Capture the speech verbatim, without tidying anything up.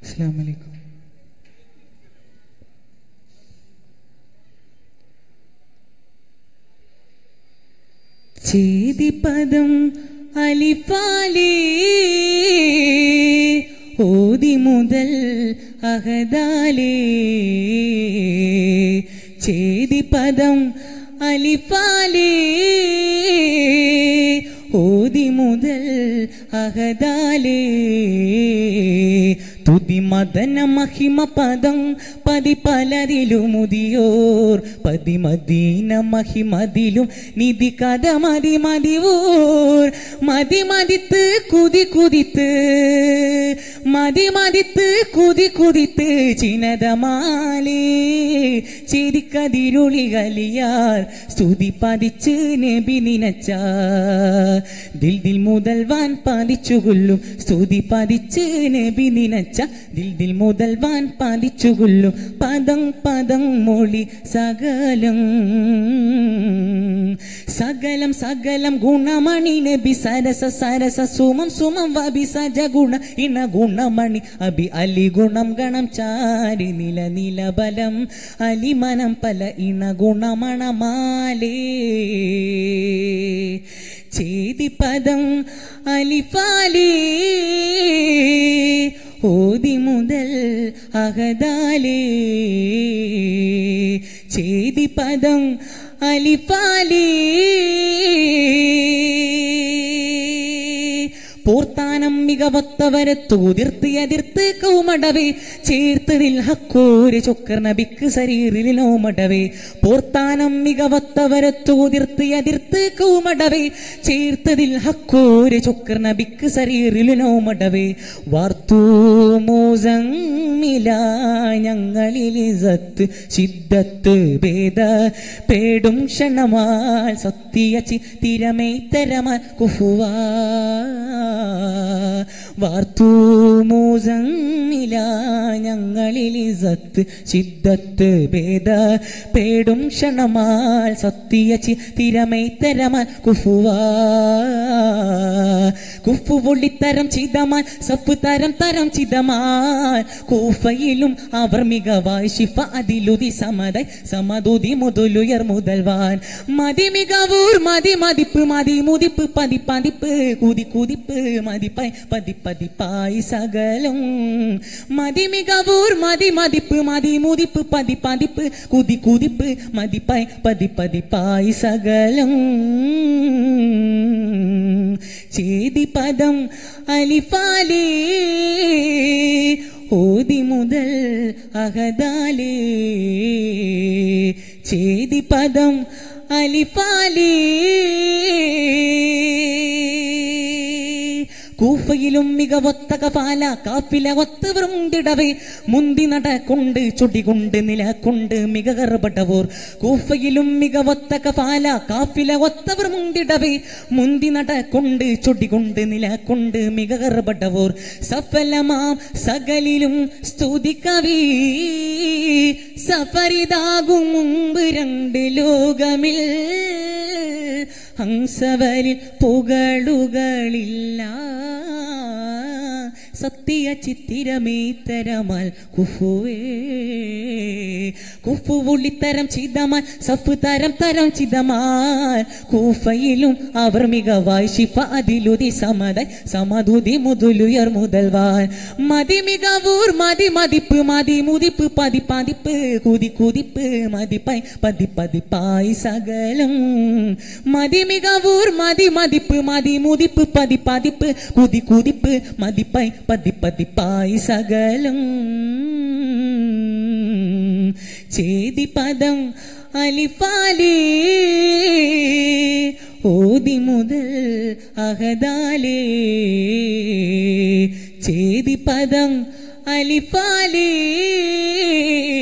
അസ്സലാമു അലൈക്കും. ചേതിപദം അലിഫാലേ ഓതി മുതൽ അഹദാലേ. ചേതിപദം അലിഫാലേ ഓതി മുതൽ അഹദാലേ. തുതി മദന മഹിമ പദം പതി പലരിലുമുതിയോർ പതി മദീന മഹിമതിലും നിധി കഥ മതി മതിവോർ. മതി മതിത്ത് കുതി കുതിത്ത് മതി മതിത്ത് കുതി കുതിത്ത് ചിനതമാലേ ചിരിക്കതിരുളി കലിയാർ സ്തുതി പതിച്ച് നബി നിനച്ച ദിൽ ദിൽ മുതൽ വാൻ പതിച്ചു കൊല്ലും സ്തുതി പതിച്ച് നബി നിനച്ച ദിൽ ദിൽ മുതൽ വാൻ പതിച്ചു കൊല്ലും പദം പദം മൊഴി സകലം സകലം സകലം ഗുണമണി നബി സരസ സരസ സുമം സുമം വബി സജ ഗുണ ഇണ ഗുണമണി അബി അലി ഗുണം ഗണം ചാരി നില നില ബലം അലിമനം പല ഇണ ഗുണമണമാലേ. ചേതിപദം അലിഫാലേ ഓതി മുതൽ അഹദാലേ. ചേതിപദം അലിഫാലേ പോർത്താനം മികവത്തവരെ തൂതിർത്ത് എതിർത്ത് കൗമടവേ ചേർത്തതിൽ ഹക്കോര് ചൊക്കർ നബിക്ക് ശരീറിലോ മടവേ. പോർത്താനം മികവത്തവരെ തൂതിർത്ത് എതിർത്ത് കൗമടവേ ചേർത്തതിൽ ഹക്കോര് ചൊക്കർ നബിക്ക് ശരീറിലോ മടവേ. വാർത്തു മോസമില ഞങ്ങളിൽ ഇസ്സത്ത് ശിദ്ദത്ത് ഭേദ പേടും ക്ഷണമാൽ സത്യ ചിത്തിരമേ തരമാൽ കുഫുവാ. വാർത്തു മോസമില ഞങ്ങളിൽ ഇസ്സത്ത് ശിദ്ദത്ത് ഭേദ പേടും ക്ഷണമാൽ സത്യ ചിത്തിരമേ തരമാൽ കുഫുവാ. കുഫു പൊള്ളിത്തരം ചിതമാൽ സഫ് തരം തരം ചിതമാൽ കൂഫയിലും അവർ മികവായി ശിഫ അതിലുതി സമതായി സമതുതി മുതലുയർ മുതൽവാൻ. മതി മികവൂർ മതി മതിപ്പ് മതി മുതിപ്പ് പതി പതിപ്പ് കുതി കുതിപ്പ് മതിപ്പായി പതി പതിപ്പായി സകലം. മതി മികവൂർ മതി മതിപ്പ് മതി മുതിപ്പ് പതി പതിപ്പ് കുതി കുതിപ്പ് മതിപ്പായി പതി പതിപ്പായി സകലം. ചേതിപദം അലിഫാലേ ഓതി മുതൽ അഹദാലേ. ചേതിപദം അലിഫാലേ കൂഫയിലും മികവൊത്ത കഫാല കാഫില ഒത്തവർ മുന്തിടവേ മുന്തി നടക്കൊണ്ട് ചൊടികൊണ്ട് നിലകൊണ്ട് മിക കറുപട്ടവോർ. കൂഫയിലും മികവൊത്ത കഫാല കാഫില ഒത്തവർ മുന്തിടവേ മുന്തി നടക്കൊണ്ട് ചൊടികൊണ്ട് നിലകൊണ്ട് മിക കറുപട്ടവോർ. സഫലമാം സകലിലും സ്തുതിക്കവീ സഫരിതാകും മുമ്പ് രണ്ട് ലോകമിൽ ഹംസവരിൽ പുകളുകളില്ല സത്യ ചിത്തിരമേ തരമാൽ കുഫുവേ. കുഫു ഉള്ളിത്തരം ചിതമാൽ സഫ് തരം തരം ചിതമാൽ കൂഫയിലും അവർ മികവായി ശിഫ അതിലുതി സമതായി സമതുതി മുതലുയർ മുതൽവാൻ. മതി മികവൂർ മതി മതിപ്പ് മതി മുതിപ്പ് പതി പതിപ്പ് കുതി കുതിപ്പ് മതിപ്പായി പതി പതിപ്പായി സകലം. മതി മികവൂർ മതി മതിപ്പ് മതി മുതിപ്പ് പതി പതിപ്പ് കുതി കുതിപ്പ് മതിപ്പായി പതി പതിപ്പായി സകലം. ചേതിപദം അലിഫാലേ ഓതി മുതൽ അഹദാലേ. ചേതിപദം അലിഫാലേ